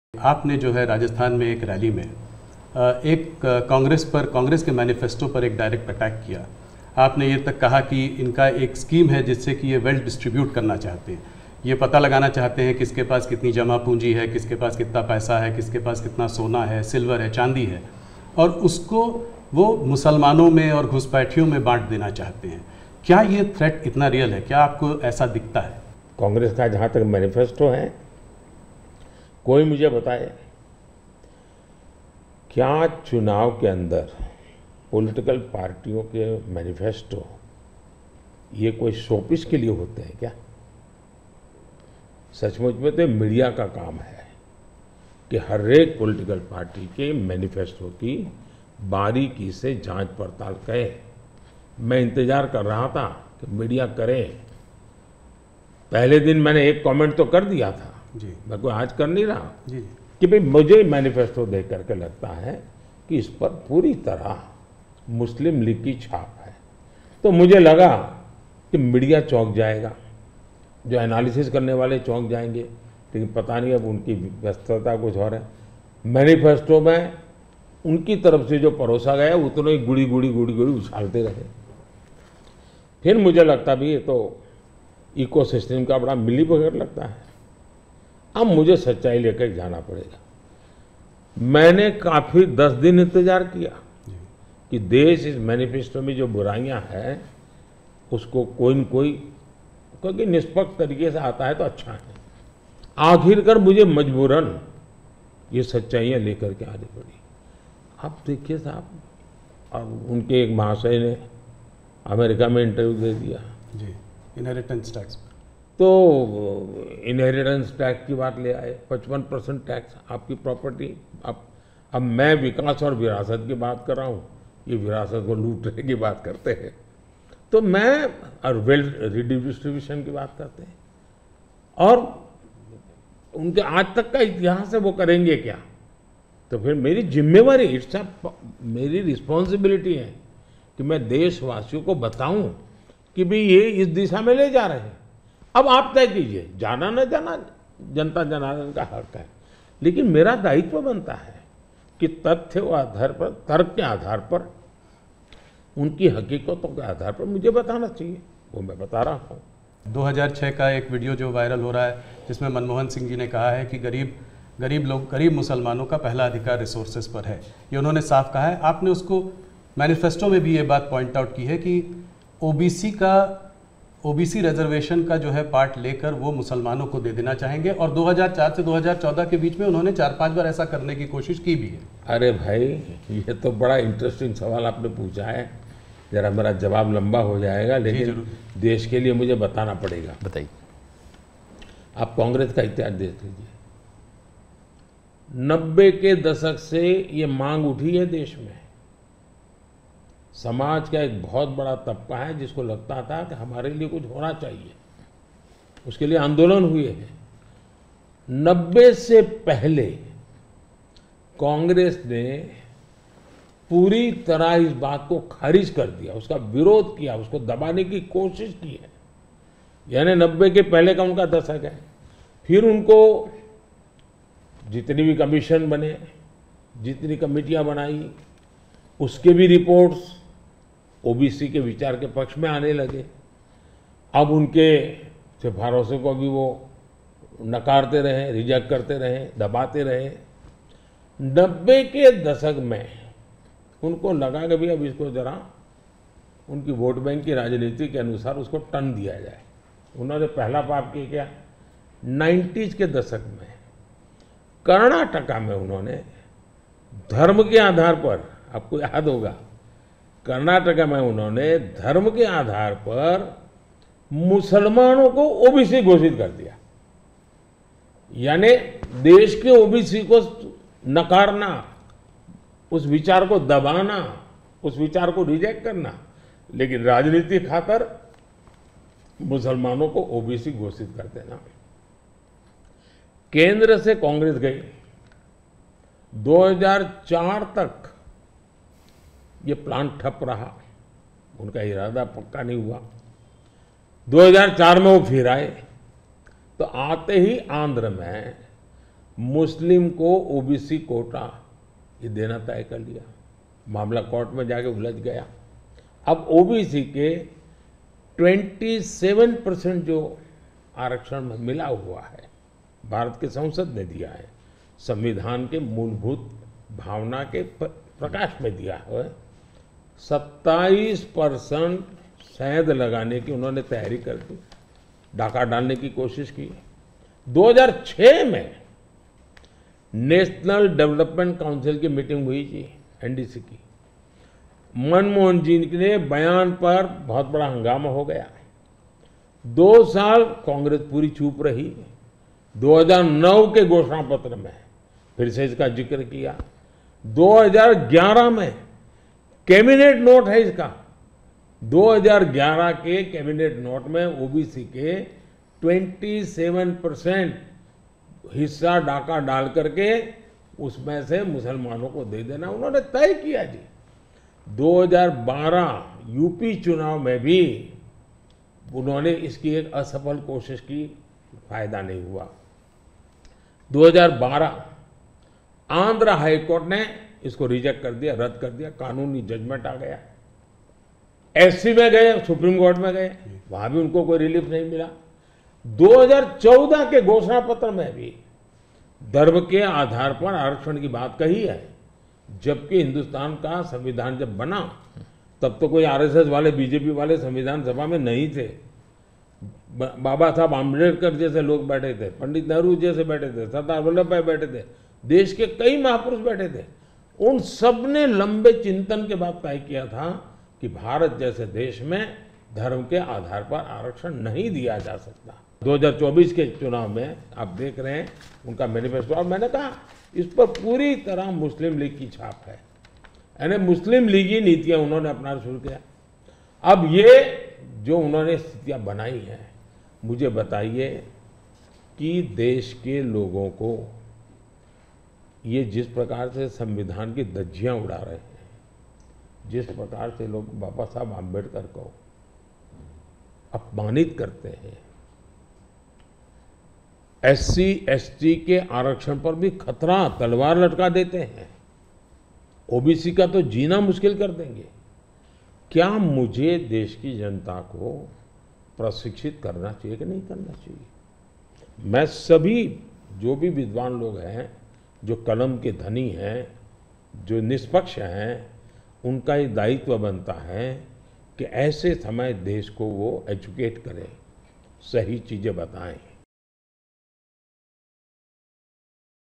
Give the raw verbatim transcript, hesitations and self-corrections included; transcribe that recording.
आपने जो है राजस्थान में एक रैली में एक कांग्रेस पर कांग्रेस के मैनिफेस्टो पर एक डायरेक्ट अटैक किया। आपने ये तक कहा कि इनका एक स्कीम है जिससे कि ये वेल्थ डिस्ट्रीब्यूट करना चाहते हैं, ये पता लगाना चाहते हैं किसके पास कितनी जमा पूंजी है, किसके पास कितना पैसा है, किसके पास कितना सोना है, सिल्वर है, चांदी है, और उसको वो मुसलमानों में और घुसपैठियों में बांट देना चाहते हैं। क्या ये थ्रेट इतना रियल है? क्या आपको ऐसा दिखता है? कांग्रेस का जहाँ तक मैनिफेस्टो है, कोई मुझे बताए क्या चुनाव के अंदर पॉलिटिकल पार्टियों के मैनिफेस्टो ये कोई शोपीस के लिए होते हैं क्या? सचमुच में तो मीडिया का काम है कि हर एक पॉलिटिकल पार्टी के मैनिफेस्टो की बारीकी से जांच पड़ताल करे। मैं इंतजार कर रहा था कि मीडिया करे। पहले दिन मैंने एक कमेंट तो कर दिया था जी, मैं कोई आज कर नहीं रहा जी, जी। कि भाई मुझे मैनिफेस्टो देख करके लगता है कि इस पर पूरी तरह मुस्लिम लीग की छाप है। तो मुझे लगा कि मीडिया चौंक जाएगा, जो एनालिसिस करने वाले चौंक जाएंगे, लेकिन पता नहीं अब उनकी व्यस्तता कुछ और है। मैनिफेस्टो में उनकी तरफ से जो परोसा गया उतने ही गुड़ी गुड़ी गुड़ी गुड़ी उछालते रहे। फिर मुझे लगता भी ये तो इकोसिस्टम का बड़ा मिली बगैर लगता है। अब मुझे सच्चाई लेकर जाना पड़ेगा। मैंने काफी दस दिन इंतजार किया कि देश इस मैनिफेस्टो में जो बुराइयां हैं उसको कोई न कोई, क्योंकि निष्पक्ष तरीके से आता है तो अच्छा है। आखिरकार मुझे मजबूरन ये सच्चाइयां लेकर के आनी पड़ी। आप देखिए साहब, अब उनके एक महाशय ने अमेरिका में इंटरव्यू दे दिया जी, इनहेरिटेंस टैक्स पर। तो इनहेरिटेंस टैक्स की बात ले आए, पचपन परसेंट टैक्स आपकी प्रॉपर्टी। अब अब मैं विकास और विरासत की बात कर रहा हूँ, ये विरासत को लूटने की बात करते हैं। तो मैं और वेल्थ रिडिस्ट्रीब्यूशन की बात करते हैं, और उनके आज तक का इतिहास है वो करेंगे क्या? तो फिर मेरी जिम्मेवारी, इट्स मेरी रिस्पॉन्सिबिलिटी है कि मैं देशवासियों को बताऊं कि भाई ये इस दिशा में ले जा रहे हैं। अब आप तय कीजिए, जाना न जाना जनता जनार्दन का हक है, लेकिन मेरा दायित्व बनता है कि तथ्य के आधार पर, तर्क के आधार पर, उनकी हकीकतों के आधार पर मुझे बताना चाहिए, वो मैं बता रहा हूँ। दो हज़ार छह का एक वीडियो जो वायरल हो रहा है जिसमें मनमोहन सिंह जी ने कहा है कि गरीब गरीब लोग गरीब मुसलमानों का पहला अधिकार रिसोर्सेज पर है, ये उन्होंने साफ कहा है। आपने उसको मैनिफेस्टो में भी ये बात पॉइंट आउट की है कि ओबीसी का ओबीसी रिजर्वेशन का जो है पार्ट लेकर वो मुसलमानों को दे देना चाहेंगे, और दो हज़ार चार से दो हज़ार चौदह के बीच में उन्होंने चार पांच बार ऐसा करने की कोशिश की भी है। अरे भाई, ये तो बड़ा इंटरेस्टिंग सवाल आपने पूछा है। जरा मेरा जवाब लंबा हो जाएगा, लेकिन देश के लिए मुझे बताना पड़ेगा। बताइए। आप कांग्रेस का इतिहास देख लीजिए। नब्बे के दशक से ये मांग उठी है देश में। समाज का एक बहुत बड़ा तबका है जिसको लगता था कि हमारे लिए कुछ होना चाहिए, उसके लिए आंदोलन हुए हैं। नब्बे से पहले कांग्रेस ने पूरी तरह इस बात को खारिज कर दिया, उसका विरोध किया, उसको दबाने की कोशिश की है। यानी नब्बे के पहले का उनका दशक है। फिर उनको जितनी भी कमीशन बने, जितनी कमेटियां बनाई, उसके भी रिपोर्ट्स ओबीसी के विचार के पक्ष में आने लगे। अब उनके सिफारिशों को भी वो नकारते रहे, रिजेक्ट करते रहे, दबाते रहे। नब्बे के दशक में उनको लगा कि भाई अब इसको जरा उनकी वोट बैंक की राजनीति के अनुसार उसको टर्न दिया जाए। उन्होंने पहला पाप किया क्या? नाइन्टीज के दशक में कर्नाटका में उन्होंने धर्म के आधार पर, आपको याद होगा, कर्नाटका में उन्होंने धर्म के आधार पर मुसलमानों को ओबीसी घोषित कर दिया। यानी देश के ओबीसी को नकारना, उस विचार को दबाना, उस विचार को रिजेक्ट करना, लेकिन राजनीति खातर मुसलमानों को ओबीसी घोषित कर देना। केंद्र से कांग्रेस गई, दो हज़ार चार तक ये प्लान ठप रहा, उनका इरादा पक्का नहीं हुआ। दो हज़ार चार में वो फिर आए, तो आते ही आंध्र में मुस्लिम को ओबीसी कोटा ये देना तय कर लिया। मामला कोर्ट में जाके उलझ गया। अब ओबीसी के सत्ताईस परसेंट जो आरक्षण में मिला हुआ है, भारत के संसद ने दिया है, संविधान के मूलभूत भावना के प्रकाश में दिया है, सत्ताईस परसेंट शहद लगाने की उन्होंने तैयारी कर दी, डाका डालने की कोशिश की। दो हज़ार छह में नेशनल डेवलपमेंट काउंसिल की मीटिंग हुई थी एनडीसी की। मनमोहन जी के बयान पर बहुत बड़ा हंगामा हो गया। दो साल कांग्रेस पूरी चुप रही। दो हज़ार नौ के घोषणा पत्र में फिर से इसका जिक्र किया। दो हज़ार ग्यारह में कैबिनेट नोट है इसका। दो हज़ार ग्यारह के कैबिनेट नोट में ओबीसी के सत्ताईस परसेंट हिस्सा डाका डाल करके उसमें से मुसलमानों को दे देना उन्होंने तय किया जी। दो हज़ार बारह यूपी चुनाव में भी उन्होंने इसकी एक असफल कोशिश की, फायदा नहीं हुआ। दो हज़ार बारह आंध्र हाईकोर्ट ने इसको रिजेक्ट कर दिया, रद्द कर दिया, कानूनी जजमेंट आ गया। एससी में गए, सुप्रीम कोर्ट में गए, वहां भी उनको कोई रिलीफ नहीं मिला। दो हज़ार चौदह के घोषणा पत्र में भी धर्म के आधार पर आरक्षण की बात कही है, जबकि हिंदुस्तान का संविधान जब बना तब तो कोई आरएसएस वाले, बीजेपी वाले संविधान सभा में नहीं थे। बाबा साहब आम्बेडकर जैसे लोग बैठे थे, पंडित नेहरू जैसे बैठे थे, सरदार वल्लभ भाई बैठे थे, देश के कई महापुरुष बैठे थे। उन सब ने लंबे चिंतन के बाद तय किया था कि भारत जैसे देश में धर्म के आधार पर आरक्षण नहीं दिया जा सकता। दो हज़ार चौबीस के चुनाव में आप देख रहे हैं उनका मैनिफेस्टो, और मैंने कहा इस पर पूरी तरह मुस्लिम लीग की छाप है, यानी मुस्लिम लीगी नीतियां उन्होंने अपनाना शुरू किया। अब ये जो उन्होंने स्थितियां बनाई हैं, मुझे बताइए कि देश के लोगों को ये जिस प्रकार से संविधान की धज्जियां उड़ा रहे हैं, जिस प्रकार से लोग बाबा साहब आम्बेडकर को अपमानित करते हैं, एससी एसटी के आरक्षण पर भी खतरा, तलवार लटका देते हैं, ओबीसी का तो जीना मुश्किल कर देंगे। क्या मुझे देश की जनता को प्रशिक्षित करना चाहिए कि नहीं करना चाहिए? मैं सभी जो भी विद्वान लोग हैं, जो कलम के धनी हैं, जो निष्पक्ष हैं, उनका ये दायित्व बनता है कि ऐसे समय देश को वो एजुकेट करें, सही चीजें बताएं।